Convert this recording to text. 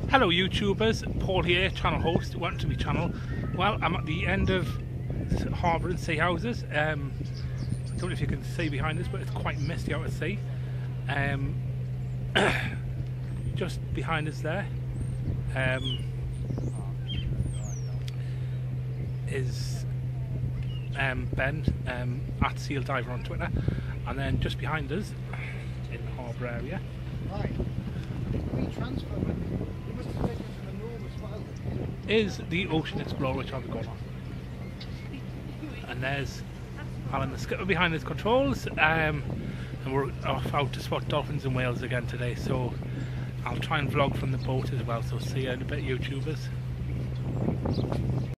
Hello YouTubers, Paul here, channel host, welcome to my channel. Well, I'm at the end of Harbour and Sea Houses. I don't know if you can see behind us, but it's quite misty out at sea. Just behind us there is Ben, at Seal Diver on Twitter, and then just behind us in the harbour area is the Ocean Explorer, which I've gone on. And there's Alan the skipper behind his controls, and we're off out to spot dolphins and whales again today, so I'll try and vlog from the boat as well, so see you in a bit, YouTubers.